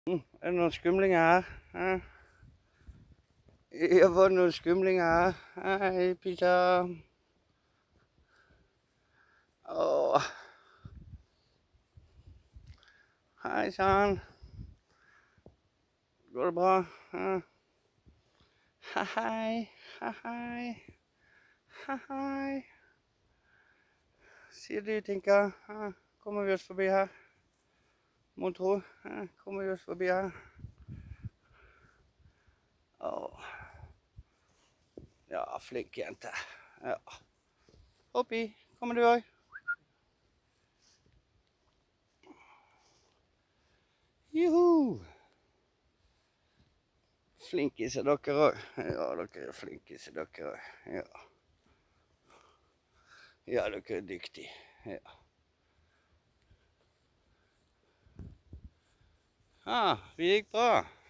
Er det noen skumlinger her? Ja, var det noen skumlinger her? Hei, Peter. Åh. Hei sann. Går det bra? Hei, hei. Hei. Sier du, Tinka? Kommer vi oss forbi her? Mon tro? Kommer vi oss forbi her? Åh. Ja, flink jente. Ja. Oppi, kommer du òg? Juhu! Flinkiser dere òg. Ja, dere er flinkiser dere òg. Ja. Ja, dere er dyktige. Ja. Vi gikk bra.